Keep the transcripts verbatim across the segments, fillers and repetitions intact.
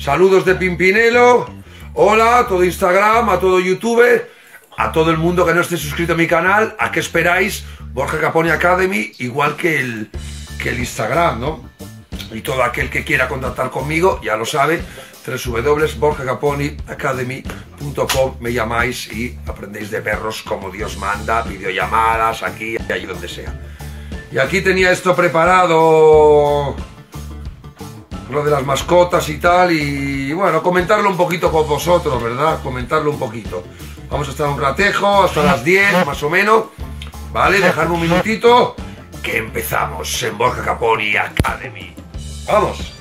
Saludos de Pimpinelo. Hola a todo Instagram, a todo YouTube, a todo el mundo que no esté suscrito a mi canal. ¿A qué esperáis? Borja Caponi Academy, igual que el, que el Instagram, ¿no? Y todo aquel que quiera contactar conmigo, ya lo sabe, w w w punto borja caponi academy punto com, me llamáis y aprendéis de perros como Dios manda, videollamadas, aquí y allí donde sea. Y aquí tenía esto preparado, lo de las mascotas y tal, y bueno, comentarlo un poquito con vosotros, ¿verdad? Comentarlo un poquito. Vamos a estar un ratejo, hasta las diez más o menos, ¿vale? Dejadme un minutito, que empezamos en Borja Caponi Academy. ¡Vamos!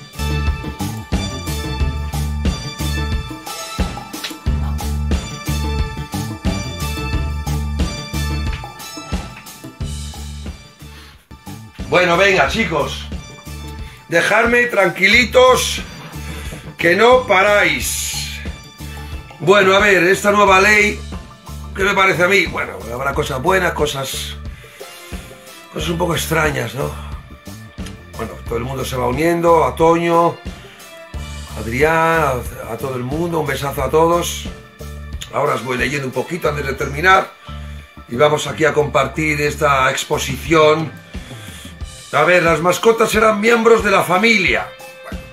Bueno, venga, chicos. Dejadme tranquilitos, que no paráis. Bueno, a ver, esta nueva ley, ¿qué me parece a mí? Bueno, habrá cosas buenas, cosas... cosas un poco extrañas, ¿no? Bueno, todo el mundo se va uniendo, a Toño, a Adrián, a, a todo el mundo, un besazo a todos. Ahora os voy leyendo un poquito antes de terminar y vamos aquí a compartir esta exposición. A ver, las mascotas serán miembros de la familia. Bueno,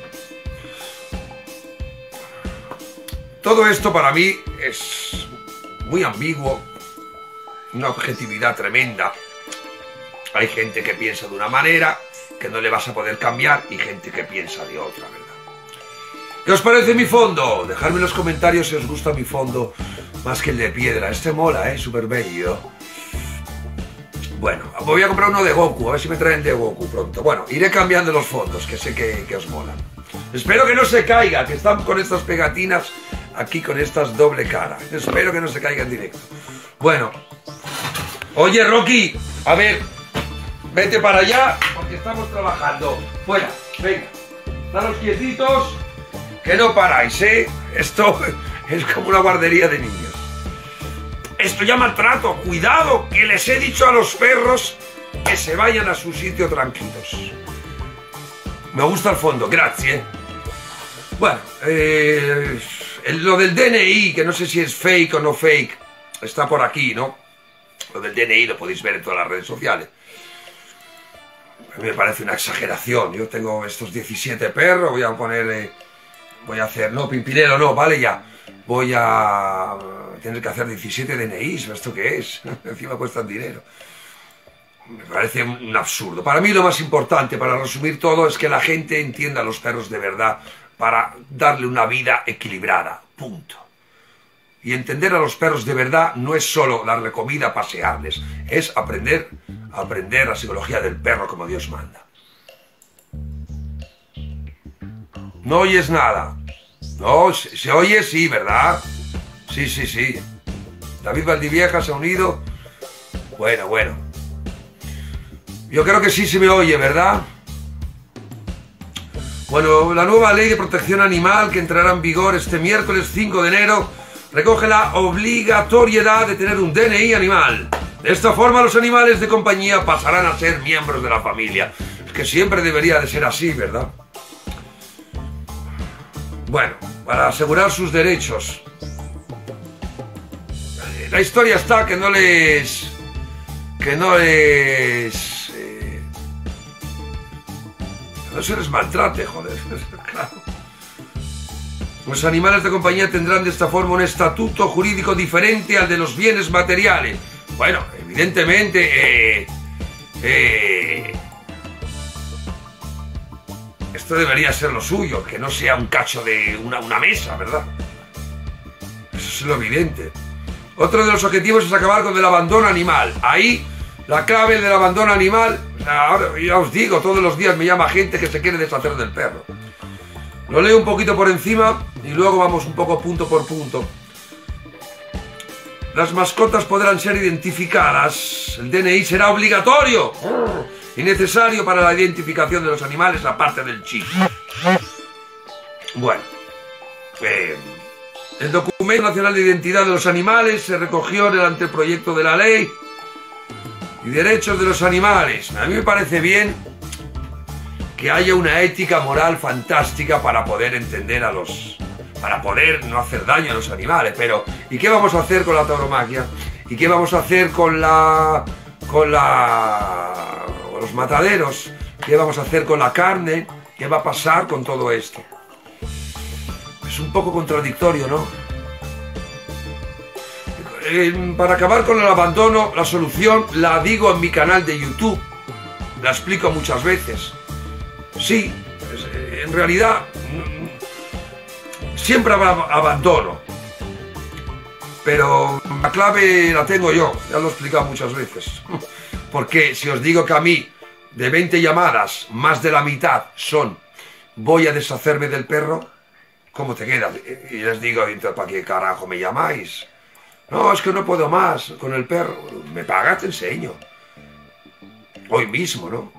todo esto para mí es muy ambiguo, una objetividad tremenda. Hay gente que piensa de una manera, que no le vas a poder cambiar, y gente que piensa de otra, ¿verdad? ¿Qué os parece mi fondo? Dejadme en los comentarios si os gusta mi fondo más que el de piedra. Este mola, ¿eh? Súper bello. Bueno, voy a comprar uno de Goku, a ver si me traen de Goku pronto. Bueno, iré cambiando los fondos, que sé que, que os molan. Espero que no se caiga, que están con estas pegatinas aquí, con estas doble cara. Espero que no se caiga en directo. Bueno. Oye, Rocky, a ver, vete para allá, porque estamos trabajando. Fuera, venga. Estaros quietitos, que no paráis, ¿eh? Esto es como una guardería de niños. Esto ya maltrato, cuidado, que les he dicho a los perros que se vayan a su sitio tranquilos. Me gusta el fondo, gracias. Bueno, eh, lo del D N I, que no sé si es fake o no fake, está por aquí, ¿no? Lo del D N I lo podéis ver en todas las redes sociales. A mí me parece una exageración. Yo tengo estos diecisiete perros, voy a poner... Eh, voy a hacer... No, Pimpinelo no, vale ya. Voy a... tener que hacer diecisiete D N Is, ¿esto qué es? Encima cuestan dinero. Me parece un absurdo. Para mí lo más importante, para resumir todo, es que la gente entienda a los perros de verdad para darle una vida equilibrada. Punto. Y entender a los perros de verdad no es solo darle comida, pasearles. Es aprender, aprender la psicología del perro como Dios manda. No oyes nada. No, se, se oye sí, ¿verdad? Sí, sí, sí. David Valdivieja se ha unido. Bueno, bueno. Yo creo que sí se me oye, ¿verdad? Bueno, la nueva ley de protección animal que entrará en vigor este miércoles cinco de enero recoge la obligatoriedad de tener un D N I animal. De esta forma los animales de compañía pasarán a ser miembros de la familia. Es que siempre debería de ser así, ¿verdad? Bueno, para asegurar sus derechos. La historia está que no les... que no les... Eh, que no se les maltrate, joder. Claro. Los animales de compañía tendrán de esta forma un estatuto jurídico diferente al de los bienes materiales. Bueno, evidentemente... Eh, eh, esto debería ser lo suyo, que no sea un cacho de una, una mesa, ¿verdad? Eso es lo evidente. Otro de los objetivos es acabar con el abandono animal. Ahí, la clave del abandono animal, ahora ya os digo, todos los días me llama gente que se quiere deshacer del perro. Lo leo un poquito por encima y luego vamos un poco punto por punto. Las mascotas podrán ser identificadas. El D N I será obligatorio y necesario para la identificación de los animales, aparte del chip. Bueno, eh, el Documento Nacional de Identidad de los Animales se recogió en el anteproyecto de la ley y derechos de los animales. A mí me parece bien que haya una ética moral fantástica para poder entender a los... para poder no hacer daño a los animales. Pero, ¿y qué vamos a hacer con la tauromaquia? ¿Y qué vamos a hacer con la... con la... con los mataderos? ¿Qué vamos a hacer con la carne? ¿Qué va a pasar con todo esto? Es un poco contradictorio, ¿no? Eh, para acabar con el abandono, la solución la digo en mi canal de YouTube. La explico muchas veces. Sí, en realidad siempre habrá abandono, pero la clave la tengo yo, ya lo he explicado muchas veces. Porque si os digo que a mí, de veinte llamadas, más de la mitad son voy a deshacerme del perro, ¿cómo te queda? Y les digo, ¿para qué carajo me llamáis? No, es que no puedo más con el perro. ¿Me pagas? Te enseño. Hoy mismo, ¿no?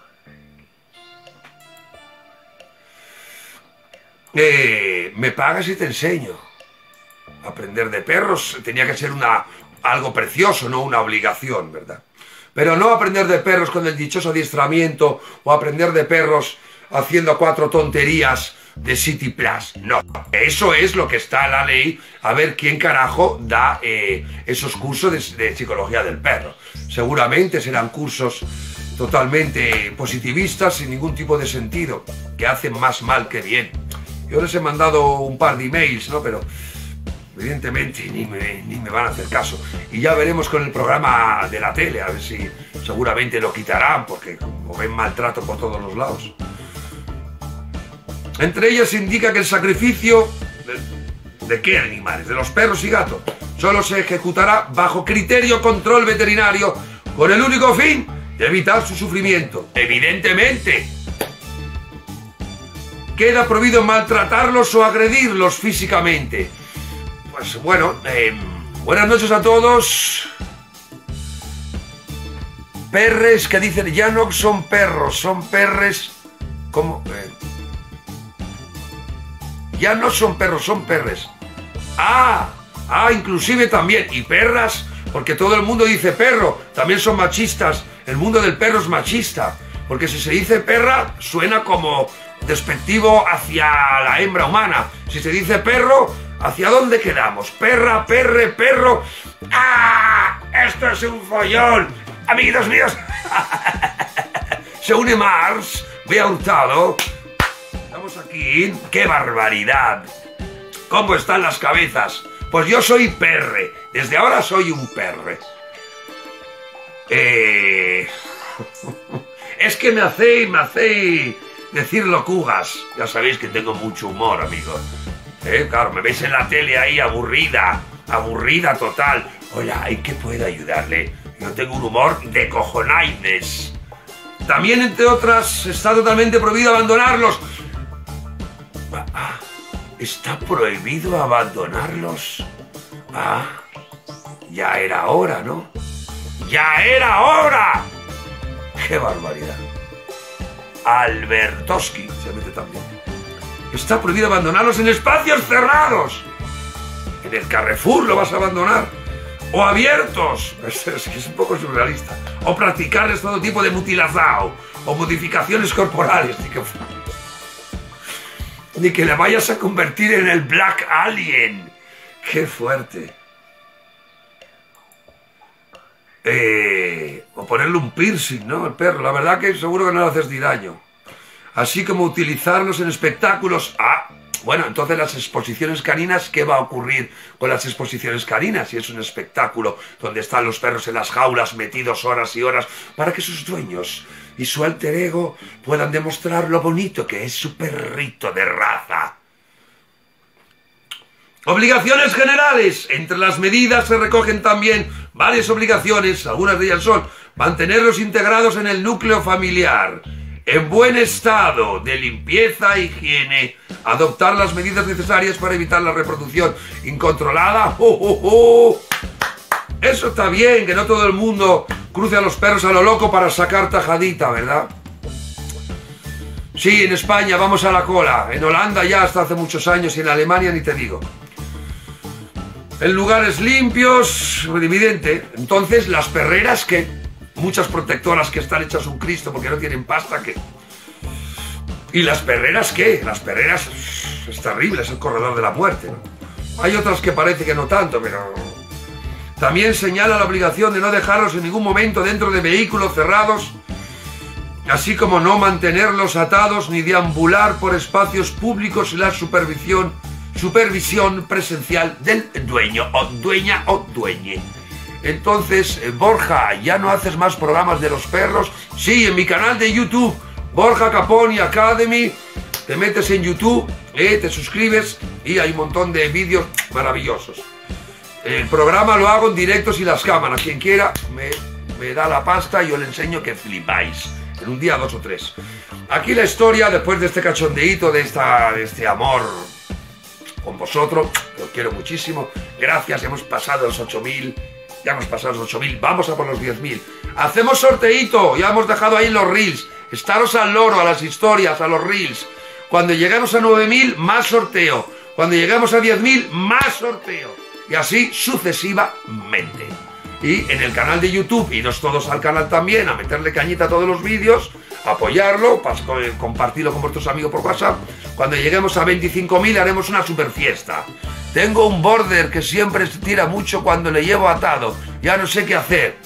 Eh, me pagas y te enseño. Aprender de perros tenía que ser una, algo precioso, no una obligación, ¿verdad? Pero no aprender de perros con el dichoso adiestramiento o aprender de perros haciendo cuatro tonterías de City Plus. No, eso es lo que está en la ley. A ver quién carajo da eh, esos cursos de, de psicología del perro. Seguramente serán cursos totalmente positivistas, sin ningún tipo de sentido, que hacen más mal que bien. Yo les he mandado un par de emails, ¿no? Pero evidentemente ni me, ni me van a hacer caso. Y ya veremos con el programa de la tele, a ver si seguramente lo quitarán, porque como ven maltrato por todos los lados. Entre ellas indica que el sacrificio... ¿De, ¿de qué animales? De los perros y gatos. Solo se ejecutará bajo criterio control veterinario con el único fin de evitar su sufrimiento. Evidentemente. Queda prohibido maltratarlos o agredirlos físicamente. Pues bueno, eh, buenas noches a todos. Perres que dicen, ya no son perros, son perres... ¿Cómo? Eh, ya no son perros, son perres. Ah, ah, inclusive también. Y perras, porque todo el mundo dice perro. También son machistas. El mundo del perro es machista. Porque si se dice perra, suena como despectivo hacia la hembra humana. Si se dice perro, ¿hacia dónde quedamos? Perra, perre, perro. ¡Ah! ¡Esto es un follón! Amiguitos míos. Se une Mars. Vea Hurtado. Estamos aquí. ¡Qué barbaridad! ¿Cómo están las cabezas? Pues yo soy perre. Desde ahora soy un perre. Eh... Es que me hacéis, me hacéis decir locugas. Ya sabéis que tengo mucho humor, amigos. ¿Eh? Claro, me veis en la tele ahí aburrida. Aburrida total. Hola, ¿y qué puedo ayudarle? Yo tengo un humor de cojonaides. También, entre otras, está totalmente prohibido abandonarlos. Ah, ¿está prohibido abandonarlos? Ah, ya era hora, ¿no? ¡Ya era hora! ¡Qué barbaridad! Albertoski se mete también. Está prohibido abandonarlos en espacios cerrados. En el Carrefour lo vas a abandonar. O abiertos. Es, es, es un poco surrealista. O practicarles todo tipo de mutilación. O modificaciones corporales. Ni que, ni que le vayas a convertir en el Black Alien. ¡Qué fuerte! Eh, o ponerle un piercing, ¿no? El perro. La verdad que seguro que no le haces ni daño. Así como utilizarlos en espectáculos. Ah, bueno, entonces las exposiciones caninas, ¿qué va a ocurrir con las exposiciones caninas? Si es un espectáculo donde están los perros en las jaulas metidos horas y horas para que sus dueños y su alter ego puedan demostrar lo bonito que es su perrito de raza. Obligaciones generales. Entre las medidas se recogen también varias obligaciones, algunas de ellas son mantenerlos integrados en el núcleo familiar, en buen estado de limpieza e higiene, adoptar las medidas necesarias para evitar la reproducción incontrolada. ¡Oh, oh, oh! Eso está bien, que no todo el mundo cruce a los perros a lo loco para sacar tajadita, ¿verdad? Sí, en España vamos a la cola, en Holanda ya hasta hace muchos años y en Alemania ni te digo. En lugares limpios, evidente. Entonces, las perreras, que muchas protectoras que están hechas un Cristo porque no tienen pasta, que ¿Y las perreras qué? Las perreras es terrible, es el corredor de la muerte, ¿no? Hay otras que parece que no tanto, pero... También señala la obligación de no dejarlos en ningún momento dentro de vehículos cerrados, así como no mantenerlos atados ni deambular por espacios públicos sin la supervisión, supervisión presencial del dueño o dueña o dueñe. Entonces, Borja, ¿ya no haces más programas de los perros? Sí, en mi canal de YouTube, Borja Caponi Academy, te metes en YouTube, eh, te suscribes y hay un montón de vídeos maravillosos. El programa lo hago en directo sin las cámaras. Quien quiera me, me da la pasta y yo le enseño que flipáis. En un día, dos o tres. Aquí la historia, después de este cachondeíto, de, esta, de este amor con vosotros, os quiero muchísimo. Gracias, hemos pasado los ocho mil. Ya hemos pasado los ocho mil. Vamos a por los diez mil. Hacemos sorteíto. Ya hemos dejado ahí los reels. Estaros al loro, a las historias, a los reels. Cuando lleguemos a nueve mil, más sorteo. Cuando lleguemos a diez mil, más sorteo. Y así sucesivamente. Y en el canal de YouTube, iros todos al canal también, a meterle cañita a todos los vídeos, apoyarlo, compartirlo con vuestros amigos por WhatsApp. Cuando lleguemos a veinticinco mil haremos una super fiesta. Tengo un border que siempre se tira mucho cuando le llevo atado. Ya no sé qué hacer.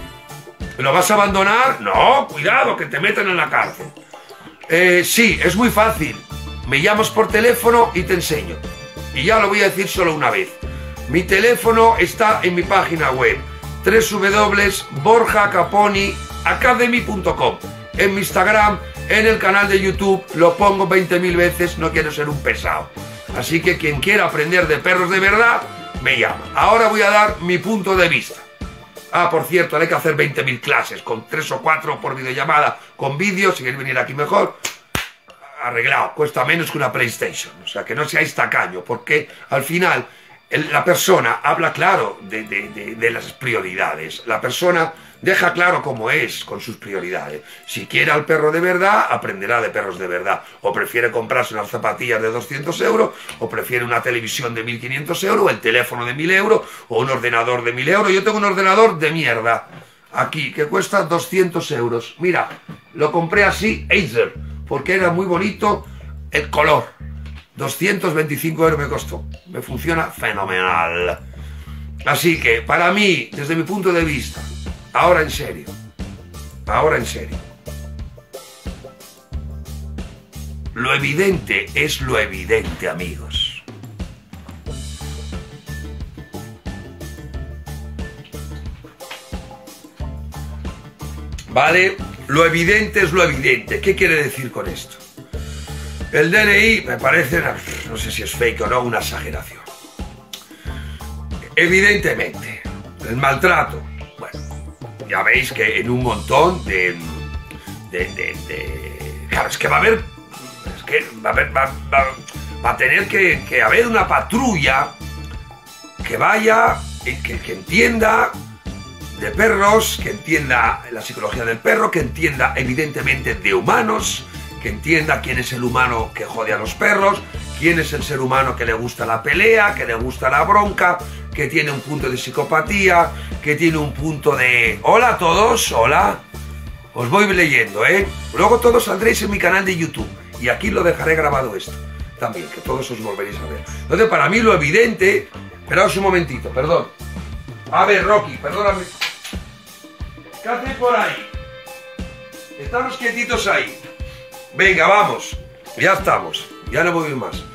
¿Lo vas a abandonar? No, cuidado, que te meten en la cárcel. Eh, sí, es muy fácil. Me llamas por teléfono y te enseño. Y ya lo voy a decir solo una vez. Mi teléfono está en mi página web, doble u doble u doble u punto borja caponi academy punto com. En mi Instagram, en el canal de YouTube, lo pongo veinte mil veces, no quiero ser un pesado. Así que quien quiera aprender de perros de verdad, me llama. Ahora voy a dar mi punto de vista. Ah, por cierto, hay que hacer veinte mil clases, con tres o cuatro por videollamada, con vídeos, si queréis venir aquí mejor. Arreglado, cuesta menos que una PlayStation. O sea, que no seáis tacaño, porque al final... La persona habla claro de, de, de, de las prioridades. La persona deja claro cómo es con sus prioridades. Si quiere al perro de verdad, aprenderá de perros de verdad. O prefiere comprarse unas zapatillas de doscientos euros, o prefiere una televisión de mil quinientos euros, o el teléfono de mil euros, o un ordenador de mil euros. Yo tengo un ordenador de mierda aquí, que cuesta doscientos euros. Mira, lo compré así, Acer, porque era muy bonito el color. doscientos veinticinco euros me costó. Me funciona fenomenal. Así que, para mí, desde mi punto de vista, ahora en serio, ahora en serio, lo evidente es lo evidente, amigos. ¿Vale? Lo evidente es lo evidente. ¿Qué quiere decir con esto? El D N I me parece, no sé si es fake o no, una exageración. Evidentemente, el maltrato, bueno, ya veis que en un montón de... de, de, de claro, es que va a haber... Es que va a haber... Va, va, va a tener que, que haber una patrulla que vaya, que, que entienda de perros, que entienda la psicología del perro, que entienda evidentemente de humanos, que entienda quién es el humano que jode a los perros, quién es el ser humano que le gusta la pelea, que le gusta la bronca, que tiene un punto de psicopatía, que tiene un punto de... Hola a todos, hola. Os voy leyendo, ¿eh? Luego todos saldréis en mi canal de YouTube y aquí lo dejaré grabado esto también, que todos os volveréis a ver. Entonces, para mí lo evidente... Esperaos un momentito, perdón. A ver, Rocky, perdóname. ¿Qué hacéis por ahí? Estamos quietitos ahí. Venga, vamos. Ya estamos. Ya no voy más.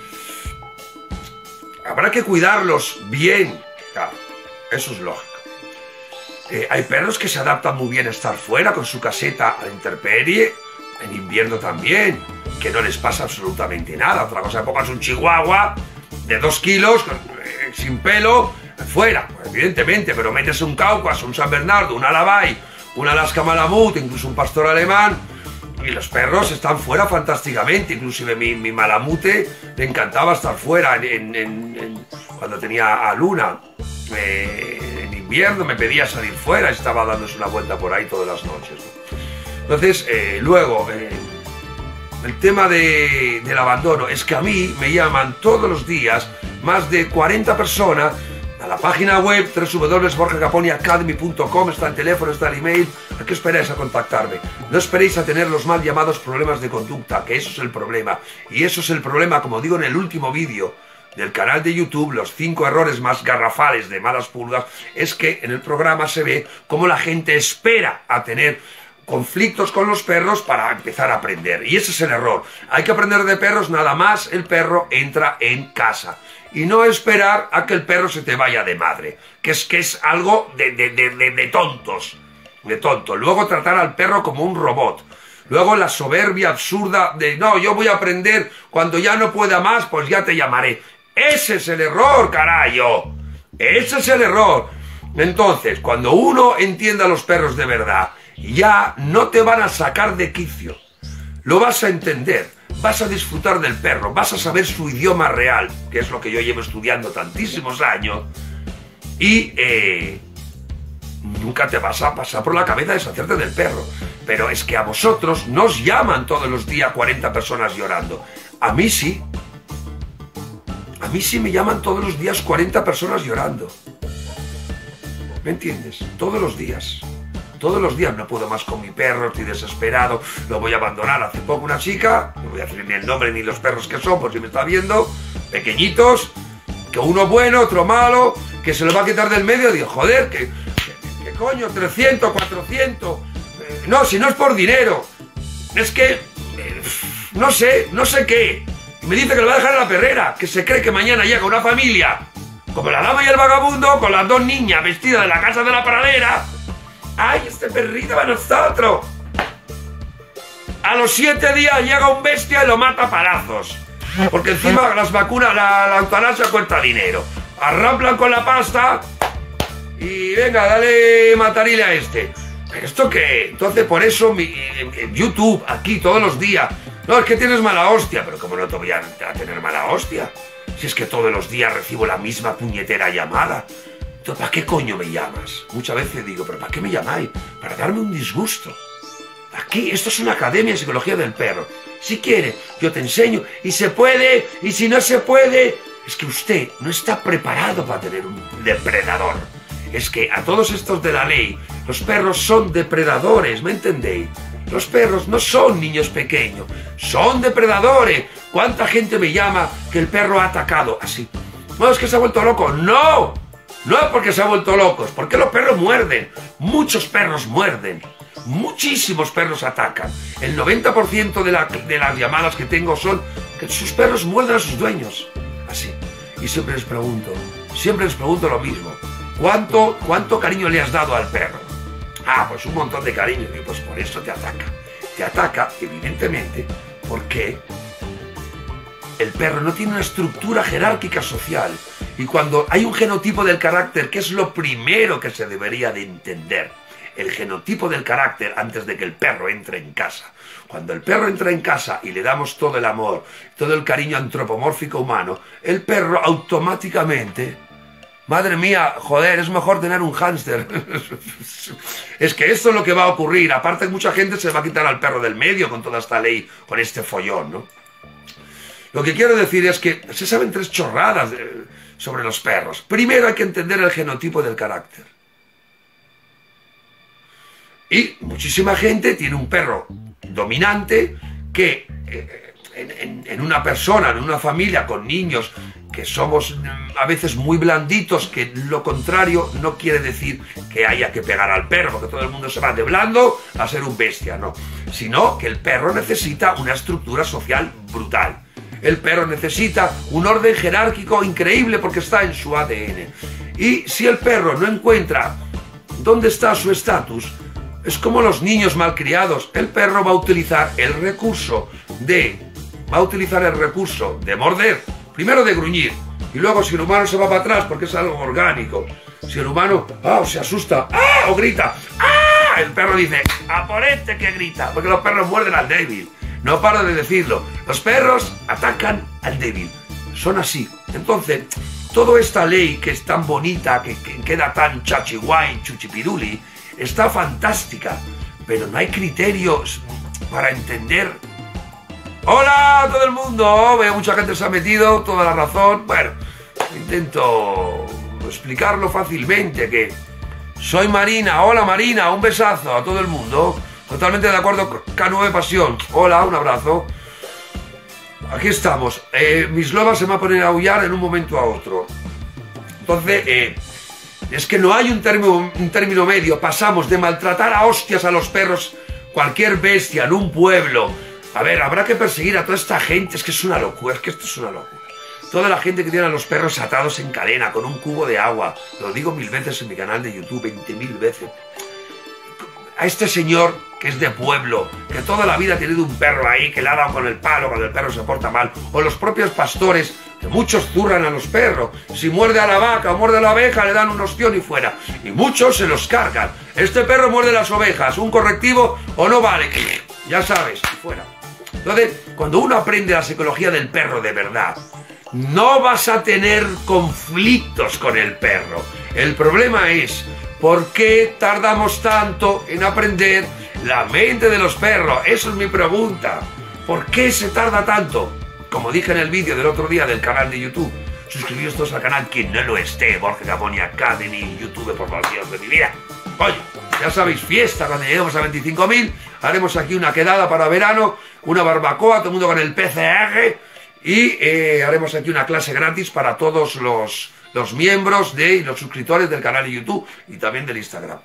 Habrá que cuidarlos bien. Claro, eso es lógico. Eh, hay perros que se adaptan muy bien a estar fuera con su caseta a la intemperie. En invierno también. Que no les pasa absolutamente nada. Otra cosa, pongas un chihuahua de dos kilos, eh, sin pelo, fuera. Pues, evidentemente, pero metes un Cáucaso, un San Bernardo, un Alabay, un Alaska Malamut, incluso un pastor alemán... Y los perros están fuera fantásticamente. Inclusive mi, mi Malamute le encantaba estar fuera en, en, en, en, cuando tenía a Luna. Eh, en invierno me pedía salir fuera. Estaba dándose una vuelta por ahí todas las noches, ¿no? Entonces, eh, luego, eh, el tema de, del abandono. Es que a mí me llaman todos los días más de cuarenta personas a la página web doble u doble u doble u punto borja caponi academy punto com, está el teléfono, está el email. ¿A qué esperáis a contactarme? No esperéis a tener los mal llamados problemas de conducta, que eso es el problema. Y eso es el problema, como digo en el último vídeo del canal de YouTube, los cinco errores más garrafales de malas pulgas, es que en el programa se ve cómo la gente espera a tener conflictos con los perros para empezar a aprender. Y ese es el error. Hay que aprender de perros nada más el perro entra en casa. Y no esperar a que el perro se te vaya de madre, que es, que es algo de, de, de, de, de tontos, de tontos. Luego tratar al perro como un robot. Luego la soberbia absurda de, no, yo voy a aprender, cuando ya no pueda más, pues ya te llamaré. Ese es el error, carayo. Ese es el error. Entonces, cuando uno entienda a los perros de verdad, ya no te van a sacar de quicio. Lo vas a entender. Vas a disfrutar del perro, vas a saber su idioma real, que es lo que yo llevo estudiando tantísimos años, y eh, nunca te vas a pasar por la cabeza deshacerte del perro. Pero es que a vosotros nos llaman todos los días cuarenta personas llorando. A mí sí. A mí sí me llaman todos los días cuarenta personas llorando. ¿Me entiendes? Todos los días. Todos los días no puedo más con mi perro, estoy desesperado, lo voy a abandonar. Hace poco una chica, no voy a decir ni el nombre ni los perros que son, por si me está viendo, pequeñitos, que uno bueno, otro malo, que se lo va a quitar del medio. Digo, joder, que, que, que coño, trescientos, cuatrocientos, eh, no, si no es por dinero, es que, eh, no sé, no sé qué. Y me dice que lo va a dejar en la perrera, que se cree que mañana llega una familia, como la dama y el vagabundo, con las dos niñas vestidas de la casa de la pradera. ¡Ay, este perrito va a nosotros! A los siete días llega un bestia y lo mata a palazos. Porque encima las vacunas, la, la eutanasia cuesta dinero. Arramplan con la pasta y venga, dale matarile a este. ¿Pero esto qué? Entonces por eso mi, en, en YouTube, aquí, todos los días. No, es que tienes mala hostia. Pero ¿cómo no te voy a, a tener mala hostia? Si es que todos los días recibo la misma puñetera llamada. ¿Para qué coño me llamas? Muchas veces digo, ¿pero para qué me llamáis? Para darme un disgusto. Aquí, esto es una academia de psicología del perro. Si quiere, yo te enseño. Y se puede, y si no se puede... Es que usted no está preparado para tener un depredador. Es que a todos estos de la ley, los perros son depredadores, ¿me entendéis? Los perros no son niños pequeños, son depredadores. ¿Cuánta gente me llama que el perro ha atacado? Así. No, es que se ha vuelto loco. ¡No! No es porque se ha vuelto locos, porque los perros muerden. Muchos perros muerden. Muchísimos perros atacan. El noventa por ciento de, la, de las llamadas que tengo son que sus perros muerden a sus dueños. Así. Y siempre les pregunto, siempre les pregunto lo mismo. ¿Cuánto, cuánto cariño le has dado al perro? Ah, pues un montón de cariño. Y pues por eso te ataca. Te ataca, evidentemente, porque el perro no tiene una estructura jerárquica social. Y cuando hay un genotipo del carácter, que es lo primero que se debería de entender, el genotipo del carácter antes de que el perro entre en casa. Cuando el perro entra en casa y le damos todo el amor, todo el cariño antropomórfico humano, el perro automáticamente... Madre mía, joder, es mejor tener un hámster. Es que esto es lo que va a ocurrir. Aparte, mucha gente se va a quitar al perro del medio con toda esta ley, con este follón, ¿no? Lo que quiero decir es que se saben tres chorradas de, sobre los perros. Primero hay que entender el genotipo del carácter. Y muchísima gente tiene un perro dominante que eh, en, en, en una persona, en una familia con niños que somos a veces muy blanditos, que lo contrario no quiere decir que haya que pegar al perro, porque todo el mundo se va de blando a ser un bestia, no. Sino que el perro necesita una estructura social brutal. El perro necesita un orden jerárquico increíble porque está en su A D N. Y si el perro no encuentra dónde está su estatus, es como los niños malcriados. El perro va a utilizar el recurso de... Va a utilizar el recurso de morder, primero de gruñir, y luego si el humano se va para atrás porque es algo orgánico. Si el humano ah, se asusta ah, o grita, ¡ah! El perro dice, ¡a por este que grita! Porque los perros muerden al débil. No paro de decirlo. Los perros atacan al débil. Son así. Entonces, toda esta ley que es tan bonita, que, que queda tan chachiguay, chuchipiruli, está fantástica. Pero no hay criterios para entender. ¡Hola a todo el mundo! Veo mucha gente se ha metido, toda la razón. Bueno, intento explicarlo fácilmente, que soy Marina, hola Marina, un besazo a todo el mundo, totalmente de acuerdo, K nueve Pasión, hola, un abrazo. Aquí estamos, eh, mis lobas se me van a poner a aullar en un momento a otro. Entonces, eh, es que no hay un término, un término medio, pasamos de maltratar a hostias a los perros, cualquier bestia en un pueblo. A ver, habrá que perseguir a toda esta gente, es que es una locura, es que esto es una locura. Toda la gente que tiene a los perros atados en cadena, con un cubo de agua, lo digo mil veces en mi canal de YouTube, veinte mil veces. A este señor, que es de pueblo, que toda la vida ha tenido un perro ahí, que le ha dado con el palo cuando el perro se porta mal, o los propios pastores, que muchos zurran a los perros, si muerde a la vaca o muerde a la oveja, le dan un ostión y fuera, y muchos se los cargan. Este perro muerde las ovejas, un correctivo o no vale, ya sabes, y fuera. Entonces, cuando uno aprende la psicología del perro de verdad, no vas a tener conflictos con el perro. El problema es, ¿por qué tardamos tanto en aprender la mente de los perros? Eso es mi pregunta. ¿Por qué se tarda tanto? Como dije en el vídeo del otro día del canal de YouTube, suscribiros todos al canal, quien no lo esté, Borja Caponi Academy, YouTube por los días de mi vida. Oye, ya sabéis, fiesta, cuando lleguemos a veinticinco mil, haremos aquí una quedada para verano, una barbacoa, todo el mundo con el P C R, y eh, haremos aquí una clase gratis para todos los, los miembros de, y los suscriptores del canal de YouTube y también del Instagram.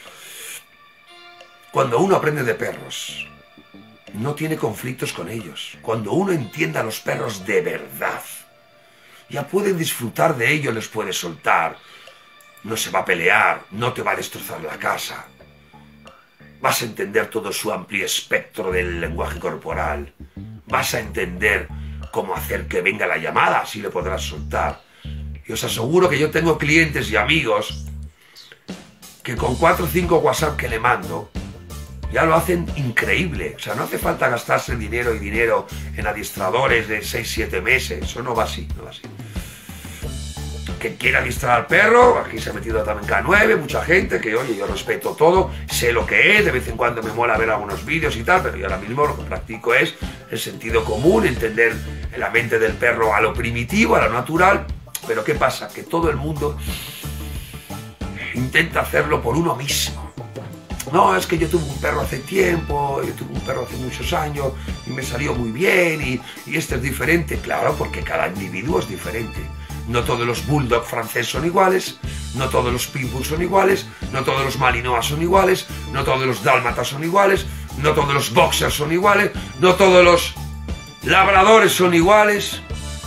Cuando uno aprende de perros, no tiene conflictos con ellos. Cuando uno entiende a los perros de verdad, ya pueden disfrutar de ellos, les puede soltar, no se va a pelear, no te va a destrozar la casa. Vas a entender todo su amplio espectro del lenguaje corporal. Vas a entender cómo hacer que venga la llamada, así le podrás soltar. Y os aseguro que yo tengo clientes y amigos que con cuatro o cinco WhatsApp que le mando, ya lo hacen increíble. O sea, no hace falta gastarse dinero y dinero en adiestradores de seis siete meses. Eso no va así, no va así. Que quiera adiestrar al perro, aquí se ha metido también K nueve, mucha gente, que oye, yo respeto todo, sé lo que es, de vez en cuando me mola ver algunos vídeos y tal, pero yo ahora mismo lo que practico es el sentido común, entender la mente del perro a lo primitivo, a lo natural. Pero ¿qué pasa? Que todo el mundo intenta hacerlo por uno mismo. No, es que yo tuve un perro hace tiempo, yo tuve un perro hace muchos años y me salió muy bien y, y este es diferente. Claro, porque cada individuo es diferente. No todos los bulldog francés son iguales, no todos los pitbull son iguales, no todos los malinois son iguales, no todos los dálmatas son iguales, no todos los boxers son iguales, no todos los labradores son iguales,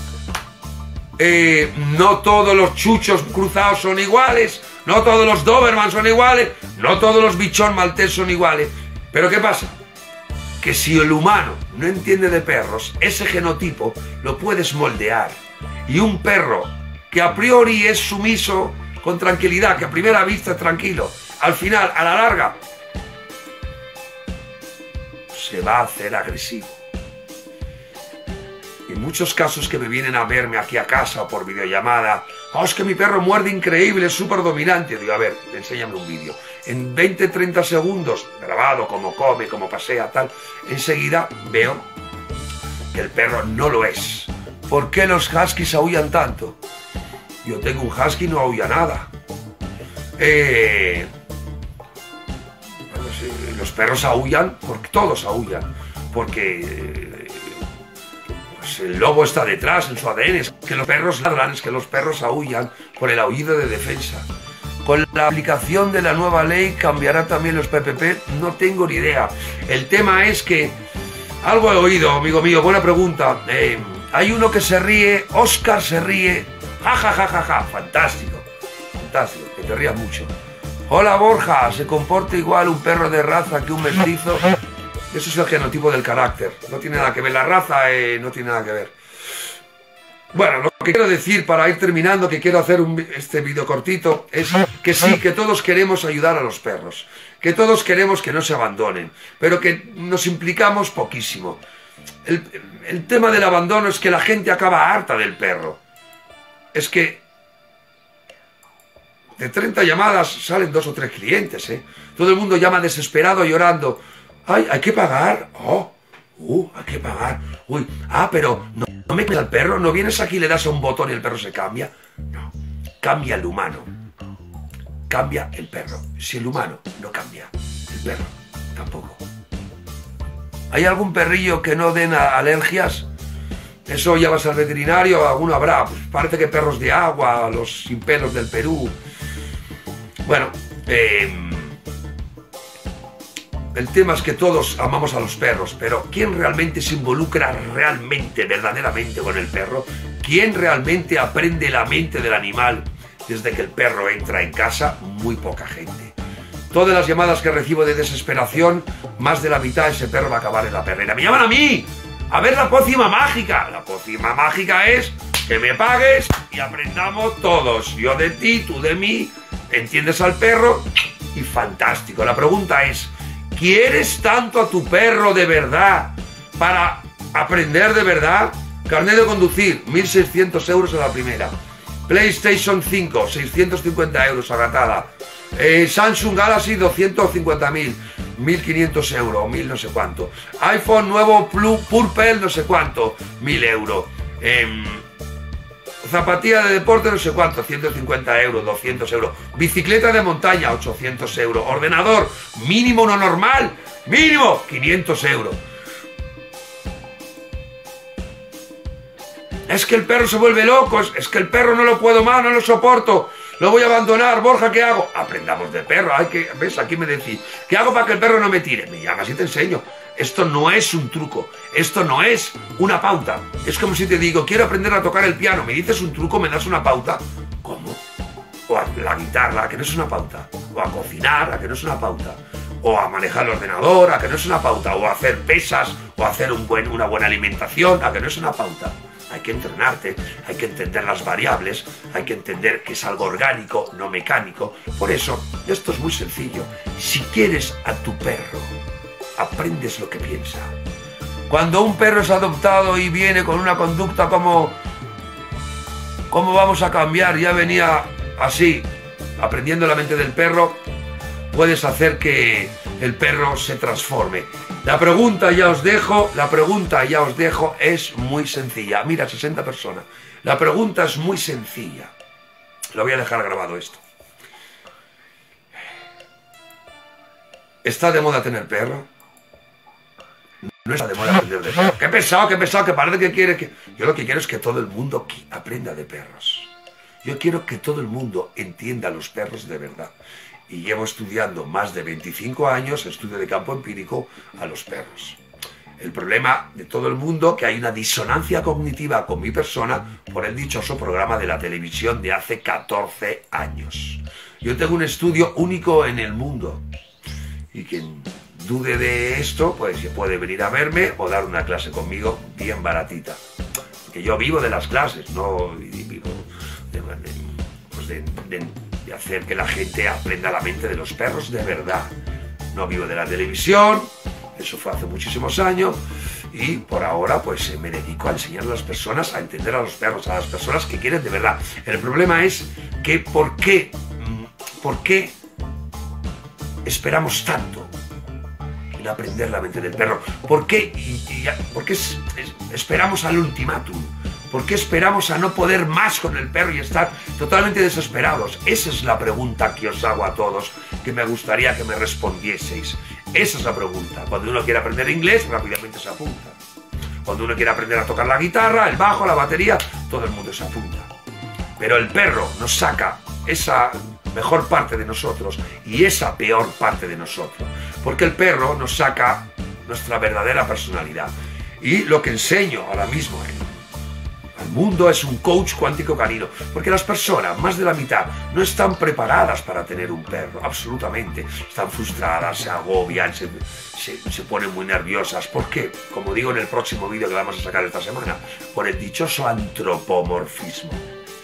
eh, no todos los chuchos cruzados son iguales, no todos los doberman son iguales, no todos los bichón maltés son iguales. Pero ¿qué pasa? Que si el humano no entiende de perros, ese genotipo lo puedes moldear. Y un perro que a priori es sumiso, con tranquilidad, que a primera vista es tranquilo, al final, a la larga, se va a hacer agresivo. En muchos casos que me vienen a verme aquí a casa o por videollamada, oh, es que mi perro muerde increíble, es súper dominante. Digo, a ver, enséñame un vídeo. En veinte treinta segundos, grabado, como come, como pasea, tal, enseguida veo que el perro no lo es. ¿Por qué los huskies aullan tanto? Yo tengo un husky y no aulla nada. Eh, los perros aullan, porque todos aullan, porque eh, pues el lobo está detrás en su A D N. Es que los perros ladran, es que los perros aullan por el aullido de defensa. Con la aplicación de la nueva ley cambiará también los P P P, no tengo ni idea. El tema es que algo he oído, amigo mío, buena pregunta. Eh, Hay uno que se ríe, Oscar se ríe, ja, ja, ja, ja, ja, fantástico, fantástico, que te rías mucho. Hola Borja, se comporta igual un perro de raza que un mestizo. Eso es el genotipo del carácter, no tiene nada que ver, la raza eh, no tiene nada que ver. Bueno, lo que quiero decir para ir terminando, que quiero hacer un, este vídeo cortito, es que sí, que todos queremos ayudar a los perros, que todos queremos que no se abandonen, pero que nos implicamos poquísimo. El, el tema del abandono es que la gente acaba harta del perro. Es que de treinta llamadas salen dos o tres clientes, ¿eh? Todo el mundo llama desesperado, llorando. ¡Ay, hay que pagar! ¡Oh! ¡Uh, hay que pagar! ¡Uy! ¡Ah, pero no, no me queda el perro! ¿No vienes aquí y le das a un botón y el perro se cambia? No. cambia el humano, cambia el perro. Si el humano no cambia, el perro tampoco. ¿Hay algún perrillo que no den alergias? Eso ya vas al veterinario, alguno habrá. Pues parece que perros de agua, los sin pelos del Perú. Bueno, eh, el tema es que todos amamos a los perros, pero ¿quién realmente se involucra realmente, verdaderamente con el perro? ¿Quién realmente aprende la mente del animal desde que el perro entra en casa? Muy poca gente. Todas las llamadas que recibo de desesperación, más de la mitad ese perro va a acabar en la perrera. ¡Me llaman a mí! A ver la pócima mágica. La pócima mágica es que me pagues y aprendamos todos. Yo de ti, tú de mí, entiendes al perro y fantástico. La pregunta es, ¿quieres tanto a tu perro de verdad para aprender de verdad? Carnet de conducir, mil seiscientos euros a la primera. PlayStation cinco, seiscientos cincuenta euros agatada. Eh, Samsung Galaxy doscientos cincuenta mil, mil quinientos euros, mil no sé cuánto. iPhone nuevo Purple no sé cuánto, mil euros. Eh, zapatilla de deporte no sé cuánto, ciento cincuenta euros, doscientos euros. Bicicleta de montaña, ochocientos euros. Ordenador, mínimo no normal, mínimo quinientos euros. Es que el perro se vuelve loco, es que el perro no lo puedo más, no lo soporto. Lo voy a abandonar, Borja, ¿qué hago? Aprendamos de perro. Hay que, ¿ves? Aquí me decís, ¿qué hago para que el perro no me tire? Me llamas y te enseño. Esto no es un truco, esto no es una pauta. Es como si te digo, quiero aprender a tocar el piano. Me dices un truco, me das una pauta. ¿Cómo? O a la guitarra, a que no es una pauta. O a cocinar, a que no es una pauta. O a manejar el ordenador, a que no es una pauta. O a hacer pesas, o a hacer un buen, una buena alimentación, a que no es una pauta. Hay que entrenarte, hay que entender las variables, hay que entender que es algo orgánico, no mecánico. Por eso, esto es muy sencillo. Si quieres a tu perro, aprendes lo que piensa. Cuando un perro es adoptado y viene con una conducta como... ¿Cómo vamos a cambiar? Ya venía así, aprendiendo la mente del perro, puedes hacer que el perro se transforme. La pregunta ya os dejo, la pregunta ya os dejo es muy sencilla. Mira, sesenta personas. La pregunta es muy sencilla. Lo voy a dejar grabado esto. ¿Está de moda tener perro? No está de moda aprender de perro. Qué pesado, qué pesado, que parece que quiere que... Yo lo que quiero es que todo el mundo aprenda de perros. Yo quiero que todo el mundo entienda a los perros de verdad. Y llevo estudiando más de veinticinco años, estudio de campo empírico, a los perros. El problema de todo el mundo, que hay una disonancia cognitiva con mi persona por el dichoso programa de la televisión de hace catorce años. Yo tengo un estudio único en el mundo. Y quien dude de esto, pues puede venir a verme o dar una clase conmigo bien baratita. Que yo vivo de las clases, no vivo de... de, pues de, de de hacer que la gente aprenda la mente de los perros de verdad. No vivo de la televisión, eso fue hace muchísimos años, y por ahora pues me dedico a enseñar a las personas a entender a los perros, a las personas que quieren de verdad. El problema es que ¿por qué? ¿Por qué esperamos tanto en aprender la mente del perro? ¿Por qué, y, y, por qué es, es, esperamos al ultimátum? ¿Por qué esperamos a no poder más con el perro y estar totalmente desesperados? Esa es la pregunta que os hago a todos, que me gustaría que me respondieseis. Esa es la pregunta. Cuando uno quiere aprender inglés, rápidamente se apunta. Cuando uno quiere aprender a tocar la guitarra, el bajo, la batería, todo el mundo se apunta. Pero el perro nos saca esa mejor parte de nosotros y esa peor parte de nosotros. Porque el perro nos saca nuestra verdadera personalidad. Y lo que enseño ahora mismo en el mundo es un coach cuántico canino, porque las personas, más de la mitad, no están preparadas para tener un perro, absolutamente. Están frustradas, se agobian, se, se, se ponen muy nerviosas. ¿Por qué? Como digo en el próximo vídeo que vamos a sacar esta semana, por el dichoso antropomorfismo,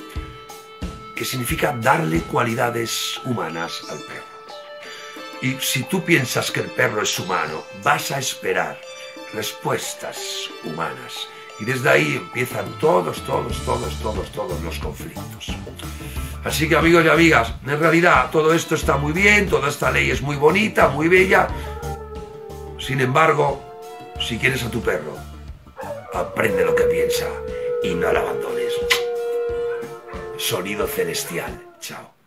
que significa darle cualidades humanas al perro. Y si tú piensas que el perro es humano, vas a esperar respuestas humanas. Y desde ahí empiezan todos, todos, todos, todos, todos los conflictos. Así que amigos y amigas, en realidad todo esto está muy bien, toda esta ley es muy bonita, muy bella. Sin embargo, si quieres a tu perro, aprende lo que piensa y no lo abandones. sonido celestial. Chao.